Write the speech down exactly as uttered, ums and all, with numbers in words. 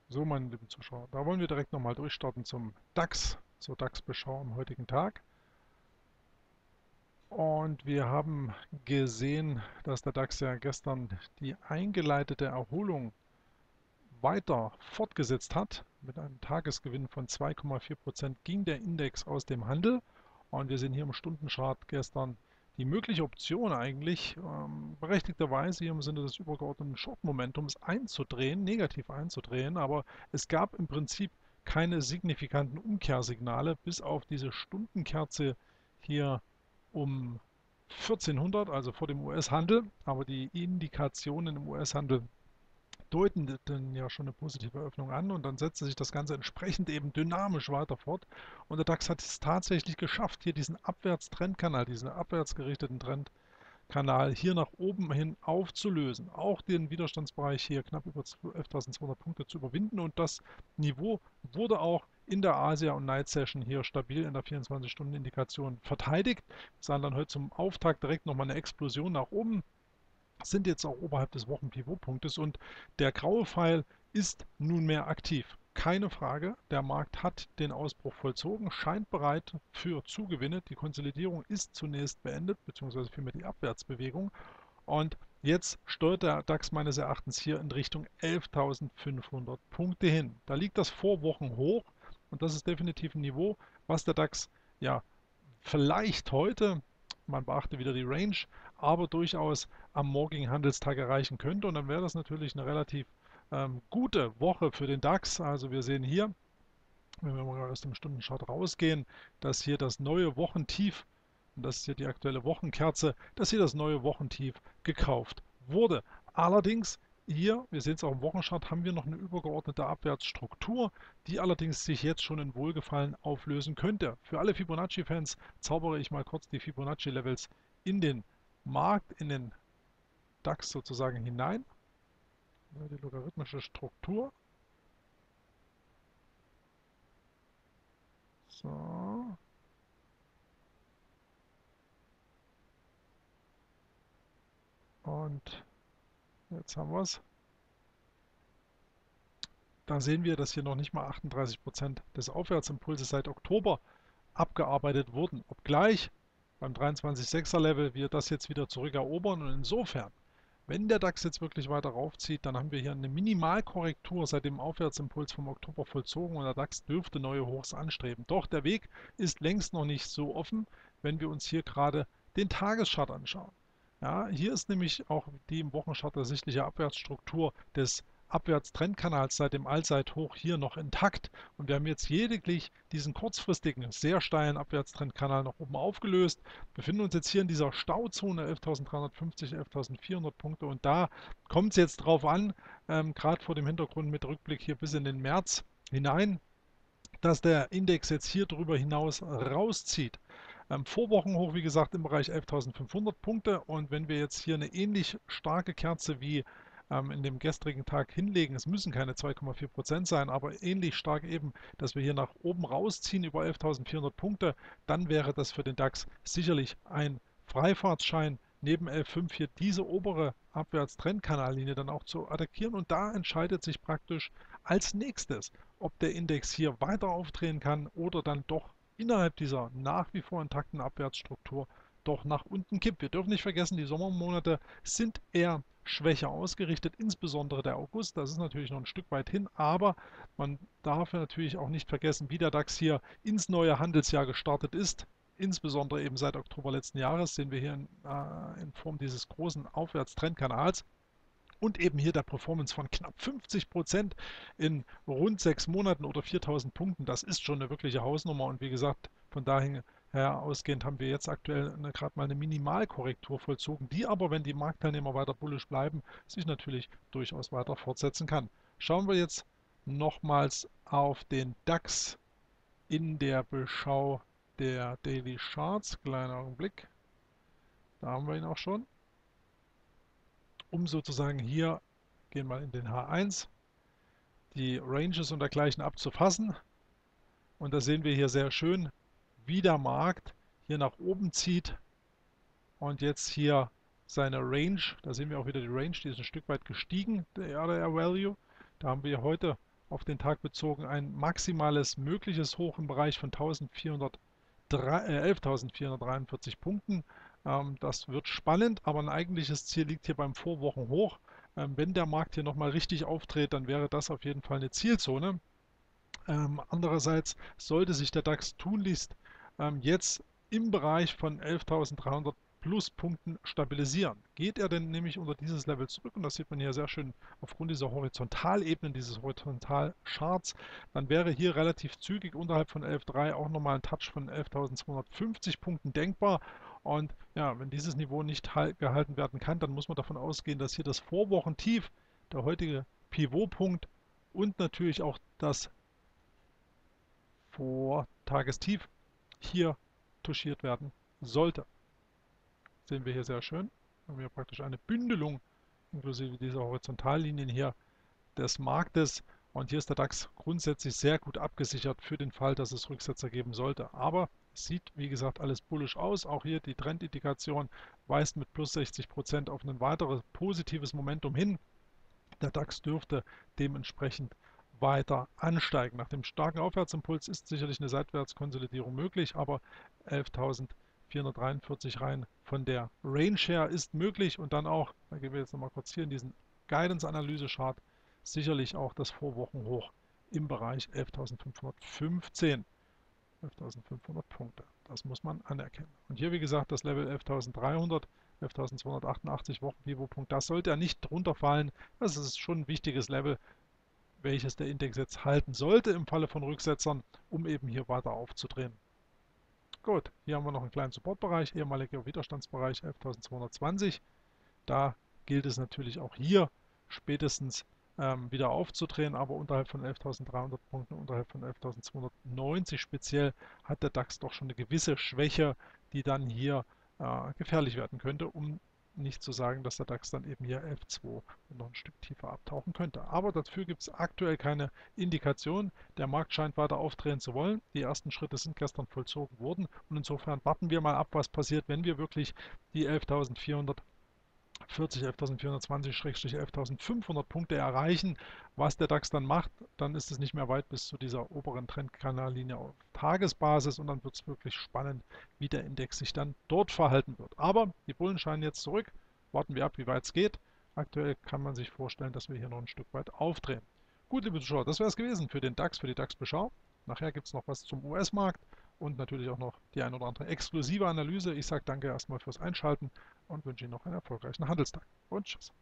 So, meine lieben Zuschauer, da wollen wir direkt nochmal durchstarten zum DAX, zur DAX-Beschau am heutigen Tag. Und wir haben gesehen, dass der DAX ja gestern die eingeleitete Erholung weiter fortgesetzt hat. Mit einem Tagesgewinn von zwei Komma vier Prozent ging der Index aus dem Handel. Und wir sehen hier im Stundenchart gestern die mögliche Option eigentlich, ähm, berechtigterweise hier im Sinne des übergeordneten Short-Momentums einzudrehen, negativ einzudrehen. Aber es gab im Prinzip keine signifikanten Umkehrsignale, bis auf diese Stundenkerze hier um vierzehnhundert, also vor dem U S-Handel. Aber die Indikationen im U S-Handel deuten dann ja schon eine positive Öffnung an und dann setzte sich das Ganze entsprechend eben dynamisch weiter fort. Und der DAX hat es tatsächlich geschafft, hier diesen Abwärtstrendkanal, diesen abwärts gerichteten Trendkanal hier nach oben hin aufzulösen. Auch den Widerstandsbereich hier knapp über elftausendzweihundert Punkte zu überwinden. Und das Niveau wurde auch in der Asia- und Night Session hier stabil in der vierundzwanzig-Stunden-Indikation verteidigt. Wir sahen dann heute zum Auftakt direkt nochmal eine Explosion nach oben, sind jetzt auch oberhalb des Wochenpivotpunktes und der graue Pfeil ist nunmehr aktiv. Keine Frage, der Markt hat den Ausbruch vollzogen, scheint bereit für Zugewinne. Die Konsolidierung ist zunächst beendet, beziehungsweise vielmehr die Abwärtsbewegung. Und jetzt steuert der DAX meines Erachtens hier in Richtung elftausendfünfhundert Punkte hin. Da liegt das Vorwochenhoch und das ist definitiv ein Niveau, was der DAX ja vielleicht heute, man beachte wieder die Range, aber durchaus am morgigen Handelstag erreichen könnte. Und dann wäre das natürlich eine relativ ähm, gute Woche für den DAX. Also wir sehen hier, wenn wir mal aus dem Stundenchart rausgehen, dass hier das neue Wochentief, und das ist hier die aktuelle Wochenkerze, dass hier das neue Wochentief gekauft wurde. Allerdings hier, wir sehen es auch im Wochenchart, haben wir noch eine übergeordnete Abwärtsstruktur, die allerdings sich jetzt schon in Wohlgefallen auflösen könnte. Für alle Fibonacci-Fans zaubere ich mal kurz die Fibonacci-Levels in den Markt, in den DAX sozusagen hinein. Die logarithmische Struktur. So. Und jetzt haben wir es. Da sehen wir, dass hier noch nicht mal achtunddreißig Prozent des Aufwärtsimpulses seit Oktober abgearbeitet wurden. Obgleich beim dreiundzwanzig Komma sechser Level wir das jetzt wieder zurückerobern. Und insofern, wenn der DAX jetzt wirklich weiter raufzieht, dann haben wir hier eine Minimalkorrektur seit dem Aufwärtsimpuls vom Oktober vollzogen und der DAX dürfte neue Hochs anstreben. Doch der Weg ist längst noch nicht so offen, wenn wir uns hier gerade den Tageschart anschauen. Ja, hier ist nämlich auch die im Wochenchart ersichtliche Abwärtsstruktur des Abwärtstrendkanals seit dem Allzeithoch hier noch intakt. Und wir haben jetzt lediglich diesen kurzfristigen, sehr steilen Abwärtstrendkanal nach oben aufgelöst, befinden uns jetzt hier in dieser Stauzone elftausenddreihundertfünfzig, elftausendvierhundert Punkte. Und da kommt es jetzt drauf an, ähm, gerade vor dem Hintergrund mit Rückblick hier bis in den März hinein, dass der Index jetzt hier drüber hinaus rauszieht. Ähm, Vorwochenhoch, wie gesagt, im Bereich elftausendfünfhundert Punkte. Und wenn wir jetzt hier eine ähnlich starke Kerze wie ähm, in dem gestrigen Tag hinlegen, es müssen keine zwei Komma vier Prozent sein, aber ähnlich stark eben, dass wir hier nach oben rausziehen über elftausendvierhundert Punkte, dann wäre das für den DAX sicherlich ein Freifahrtschein, neben L fünf hier diese obere Abwärtstrendkanallinie dann auch zu attackieren. Und da entscheidet sich praktisch als nächstes, ob der Index hier weiter aufdrehen kann oder dann doch innerhalb dieser nach wie vor intakten Abwärtsstruktur doch nach unten kippt. Wir dürfen nicht vergessen, die Sommermonate sind eher schwächer ausgerichtet, insbesondere der August. Das ist natürlich noch ein Stück weit hin, aber man darf natürlich auch nicht vergessen, wie der DAX hier ins neue Handelsjahr gestartet ist. Insbesondere eben seit Oktober letzten Jahres sehen wir hier in, äh, in Form dieses großen Aufwärtstrendkanals und eben hier der Performance von knapp fünfzig Prozent in rund sechs Monaten oder viertausend Punkten. Das ist schon eine wirkliche Hausnummer und wie gesagt, von daher ausgehend haben wir jetzt aktuell gerade mal eine Minimalkorrektur vollzogen, die aber, wenn die Marktteilnehmer weiter bullisch bleiben, sich natürlich durchaus weiter fortsetzen kann. Schauen wir jetzt nochmals auf den DAX in der Beschau der Daily Charts. Kleiner Augenblick, da haben wir ihn auch schon. Um sozusagen hier, gehen wir in den H eins, die Ranges und dergleichen abzufassen. Und da sehen wir hier sehr schön, wie der Markt hier nach oben zieht und jetzt hier seine Range, da sehen wir auch wieder die Range, die ist ein Stück weit gestiegen, der R D R Value. Da haben wir heute auf den Tag bezogen ein maximales mögliches Hoch im Bereich von elftausendvierhundertdreiundvierzig Punkten. Ähm, das wird spannend, aber ein eigentliches Ziel liegt hier beim Vorwochenhoch. Ähm, wenn der Markt hier nochmal richtig aufdreht, dann wäre das auf jeden Fall eine Zielzone. Ähm, andererseits sollte sich der DAX tunlichst ähm, jetzt im Bereich von elftausenddreihundert plus Punkten stabilisieren. Geht er denn nämlich unter dieses Level zurück, und das sieht man hier sehr schön aufgrund dieser Horizontalebenen, dieses Horizontalcharts, dann wäre hier relativ zügig unterhalb von elf Komma drei auch nochmal ein Touch von elftausendzweihundertfünfzig Punkten denkbar. Und ja, wenn dieses Niveau nicht gehalten werden kann, dann muss man davon ausgehen, dass hier das Vorwochentief, der heutige Pivotpunkt und natürlich auch das vor Tagestief hier touchiert werden sollte. Sehen wir hier sehr schön. Wir haben hier praktisch eine Bündelung inklusive dieser Horizontallinien hier des Marktes. Und hier ist der DAX grundsätzlich sehr gut abgesichert für den Fall, dass es Rücksetzer geben sollte. Aber es sieht, wie gesagt, alles bullisch aus. Auch hier die Trendindikation weist mit plus sechzig Prozent auf ein weiteres positives Momentum hin. Der DAX dürfte dementsprechend weiter ansteigen. Nach dem starken Aufwärtsimpuls ist sicherlich eine Seitwärtskonsolidierung möglich, aber elftausendvierhundertdreiundvierzig rein von der Range her ist möglich und dann auch, da gehen wir jetzt nochmal kurz hier in diesen Guidance-Analyse-Chart, sicherlich auch das Vorwochenhoch im Bereich elftausendfünfhundertfünfzehn. elftausendfünfhundert Punkte. Das muss man anerkennen. Und hier, wie gesagt, das Level elftausenddreihundert, elftausendzweihundertachtundachtzig Wochen-Pivot-Punkt, das sollte ja nicht runterfallen. Das ist schon ein wichtiges Level, welches der Index jetzt halten sollte im Falle von Rücksetzern, um eben hier weiter aufzudrehen. Gut, hier haben wir noch einen kleinen Supportbereich, ehemaliger Widerstandsbereich elftausendzweihundertzwanzig. Da gilt es natürlich auch hier spätestens ähm, wieder aufzudrehen, aber unterhalb von elftausenddreihundert Punkten, unterhalb von elftausendzweihundertneunzig speziell, hat der DAX doch schon eine gewisse Schwäche, die dann hier äh, gefährlich werden könnte, um nicht zu sagen, dass der DAX dann eben hier elf Komma zwei und noch ein Stück tiefer abtauchen könnte. Aber dafür gibt es aktuell keine Indikation. Der Markt scheint weiter aufdrehen zu wollen. Die ersten Schritte sind gestern vollzogen worden und insofern warten wir mal ab, was passiert, wenn wir wirklich die elftausendvierhundert vierzig, elftausendvierhundertzwanzig, elftausendfünfhundert Punkte erreichen. Was der DAX dann macht, dann ist es nicht mehr weit bis zu dieser oberen Trendkanallinie auf Tagesbasis und dann wird es wirklich spannend, wie der Index sich dann dort verhalten wird. Aber die Bullen scheinen jetzt zurück. Warten wir ab, wie weit es geht. Aktuell kann man sich vorstellen, dass wir hier noch ein Stück weit aufdrehen. Gut, liebe Zuschauer, das wäre es gewesen für den DAX, für die DAX-Beschau. Nachher gibt es noch was zum U S-Markt und natürlich auch noch die ein oder andere exklusive Analyse. Ich sage danke erstmal fürs Einschalten und wünsche Ihnen noch einen erfolgreichen Handelstag. Und tschüss.